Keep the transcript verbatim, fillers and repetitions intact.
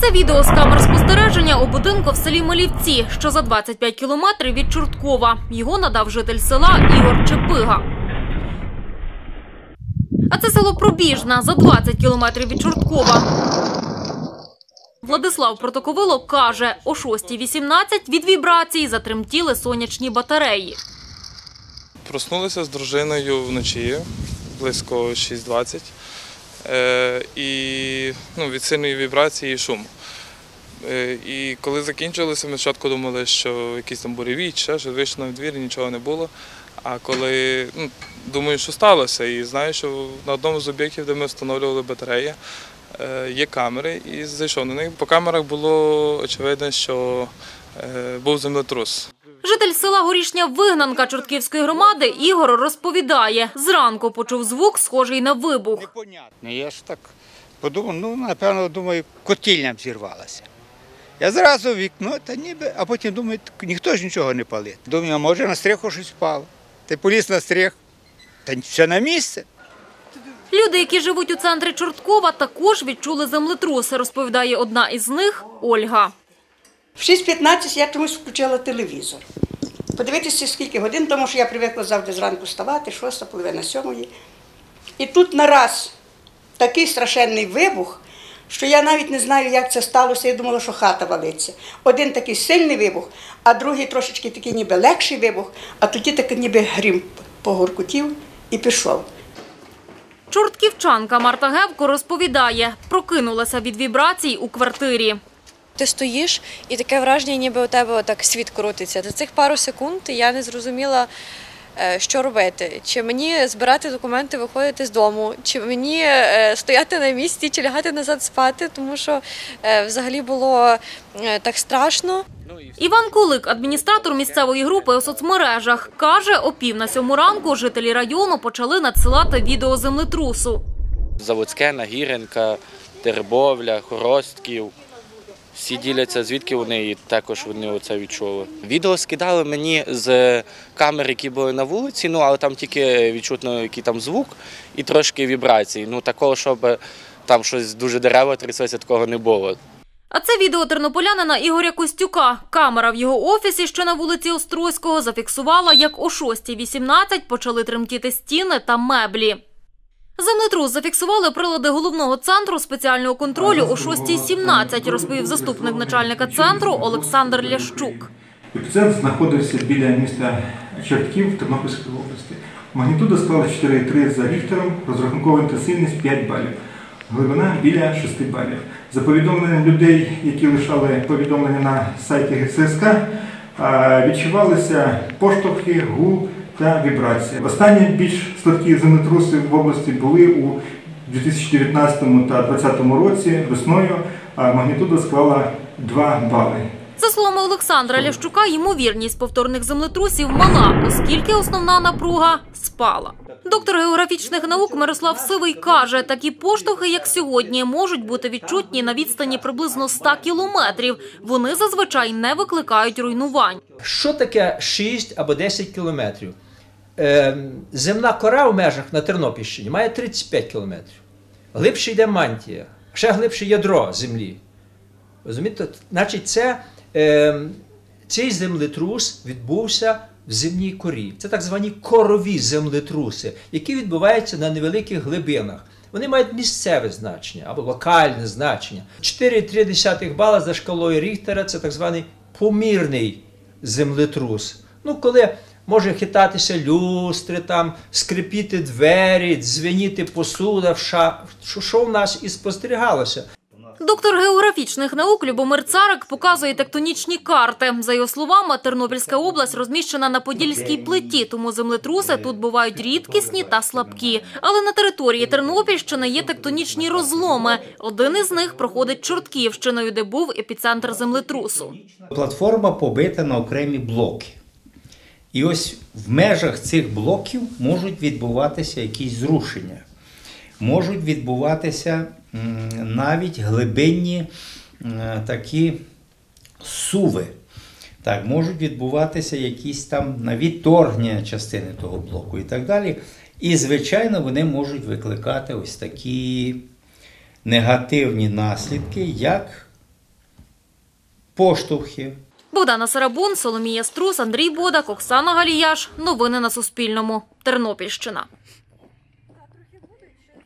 Це відео з камер спостереження у будинку в селі Милівці, що за двадцять п'ять кілометрів від Чорткова. Його надав житель села Ігор Чепига. А це село Пробіжна, за двадцять кілометрів від Чорткова. Владислав Протоковило каже, о шостій вісімнадцять від вібрацій затремтіли сонячні батареї. Проснулися з дружиною вночі, близько шість двадцять, е, і ну, від сильної вібрації і шуму. Е, і коли закінчилися, ми спочатку думали, що якийсь там буревій, ще що вийшли на двір, нічого не було. А коли, ну, думаю, що сталося, і знаю, що на одному з об'єктів, де ми встановлювали батареї, е, є камери, і зайшов на них. По камерах було очевидно, що е, був землетрус. Житель села Горішня Вигнанка Чортківської громади Ігор розповідає, зранку почув звук, схожий на вибух. Я ж так подумав, ну, напевно, думаю, котельня зірвалася. Я зразу в вікно, та ніби, а потім думаю, ніхто ж нічого не палить. Думаю, а може на стріху щось впало. Ти поліз на стріх, та все на місце. Люди, які живуть у центрі Чорткова, також відчули землетрус, розповідає одна із них – Ольга. В шість п'ятнадцять я чомусь включила телевізор. Подивитися, скільки годин, тому що я привикла завжди зранку вставати, шоста, половина сьомої. І тут нараз такий страшенний вибух, що я навіть не знаю, як це сталося, я думала, що хата валиться. Один такий сильний вибух, а другий трошечки такий ніби легший вибух, а тоді такий ніби грім погуркотів і пішов. Чортківчанка Марта Гевко розповідає, прокинулася від вібрацій у квартирі. Ти стоїш, і таке враження, ніби у тебе отак світ крутиться. За цих пару секунд я не зрозуміла, що робити. Чи мені збирати документи, виходити з дому, чи мені стояти на місці, чи лягати назад спати, тому що взагалі було так страшно. Іван Кулик, адміністратор місцевої групи у соцмережах, каже, о пів на сьому ранку жителі району почали надсилати відео землетрусу. Заводське, Нагірянка, Теребовля, Хоростків. Всі діляться, звідки вони, і також вони це відчули. Відео скидали мені з камер, які були на вулиці, ну, але там тільки відчутно, який там звук і трошки вібрацій. Ну, такого, щоб там щось дуже дерева тряслися, такого не було. А це відео тернополянина Ігоря Костюка. Камера в його офісі, що на вулиці Острозького, зафіксувала, як о шостій вісімнадцять почали тремтіти стіни та меблі. Землетрус зафіксували прилади головного центру спеціального контролю о шостій сімнадцять, розповів заступник начальника центру Олександр Лящук. Епіцентр знаходився біля міста Чортків Тернопільської області. Магнітуда склала чотири цілих три за Ріхтером, розрахункова інтенсивність п'ять балів, глибина біля шести балів. За повідомленням людей, які лишали повідомлення на сайті Ге Се Ес Ка, відчувалися поштовхи, гул та вібрації. Останні більш слабкі землетруси в області були у дві тисячі дев'ятнадцятому та дві тисячі двадцятому році. Весною магнітуда склала два бали. За словами Олександра Лящука, ймовірність повторних землетрусів мала, оскільки основна напруга спала. Доктор географічних наук Мирослав Сивий каже, такі поштовхи, як сьогодні, можуть бути відчутні на відстані приблизно ста кілометрів. Вони зазвичай не викликають руйнувань. Що таке шість або десять кілометрів? Е, земна кора в межах на Тернопільщині має тридцять п'ять кілометрів. Глибше йде мантія, ще глибше ядро землі. Розумієте? Значить, це, е, цей землетрус відбувся в земній корі. Це так звані корові землетруси, які відбуваються на невеликих глибинах. Вони мають місцеве значення або локальне значення. чотири цілих три бала за шкалою Ріхтера – це так званий помірний землетрус. Ну, коли може хитатися люстри, там, скрипіти двері, дзвеніти посуда, що, що в нас і спостерігалося. Доктор географічних наук Любомир Царик показує тектонічні карти. За його словами, Тернопільська область розміщена на Подільській плиті, тому землетруси тут бувають рідкісні та слабкі. Але на території Тернопільщини є тектонічні розломи. Один із них проходить Чортківщиною, де був епіцентр землетрусу. Платформа побита на окремі блоки. І ось в межах цих блоків можуть відбуватися якісь зрушення. Можуть відбуватися навіть глибинні такі суви. Так, можуть відбуватися якісь там відторгнення частини того блоку і так далі. І, звичайно, вони можуть викликати ось такі негативні наслідки, як поштовхи. Богдана Сарабун, Соломія Струс, Андрій Бодак, Оксана Галіяш. Новини на Суспільному. Тернопільщина.